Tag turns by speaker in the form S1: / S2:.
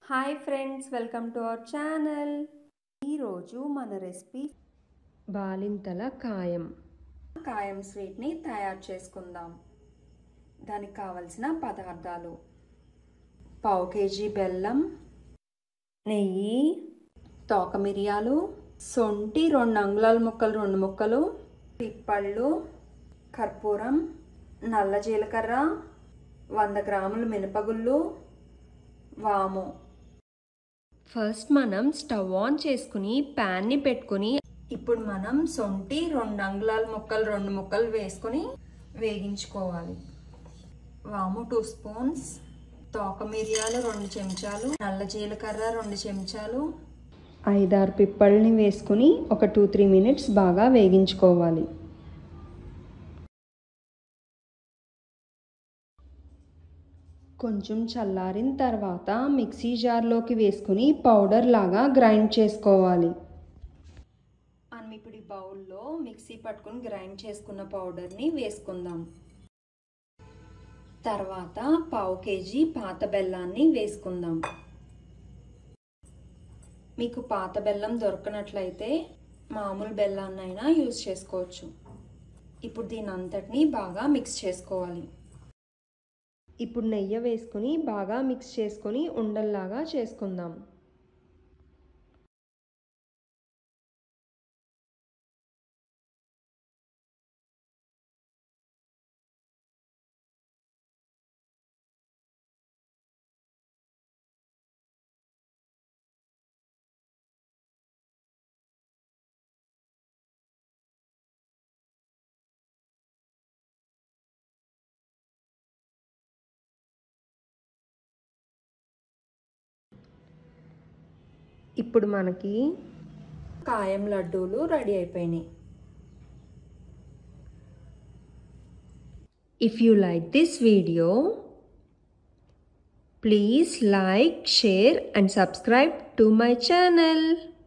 S1: Hi friends, welcome to our channel. ఈరోజు మన recipe బాలింతల కాయం స్వీట్ని తయారు చేసుకుందాం. దానికి కావలసిన పదార్థాలు: పావు కేజీ బెల్లం, నెయ్యి, తోక మిరియాలు, సొంటి 2 అంగుళాల ముక్కలు 2 ముక్కలు, పిప్పళ్ళు, కర్పూరం, నల్ల జీలకర్ర, 100 గ్రాముల మినపగుళ్ళు, వాము. ఫస్ట్ మనం స్టవ్ ఆన్ చేసుకుని ప్యాన్ని పెట్టుకుని ఇప్పుడు మనం సొంటి 2 అంగుళాల ముక్కలు 2 ముక్కలు వేసుకుని వేగించుకోవాలి. వాము 2 స్పూన్స్, తోక మిరియాలు 2 చెంచాలు, నల్ల జీలకర్ర 2 చెంచాలు, 5-6 పిప్పళ్ళని వేసుకుని ఒక 2-3 మినిట్స్ బాగా వేగించుకోవాలి. కొంచెం చల్లారిన తర్వాత మిక్సీ జార్లోకి వేసుకుని పౌడర్ లాగా గ్రైండ్ చేసుకోవాలి. మనం ఇప్పుడు ఈ బౌల్లో మిక్సీ పట్టుకుని గ్రైండ్ చేసుకున్న పౌడర్ని వేసుకుందాం. తర్వాత పావు కేజీ పాత బెల్లాన్ని వేసుకుందాం. మీకు పాత బెల్లం దొరకనట్లయితే మామూలు బెల్లాన్నైనా యూజ్ చేసుకోవచ్చు. ఇప్పుడు దీని అంతటిని బాగా మిక్స్ చేసుకోవాలి. ఇప్పుడు నెయ్యి వేసుకుని బాగా మిక్స్ చేసుకొని ఉండల్లాగా చేసుకుందాం. ఇప్పుడు మనకి కాయం లడ్డూలు రెడీ అయిపోయినాయి. If you like this video, please like, share and subscribe to my channel.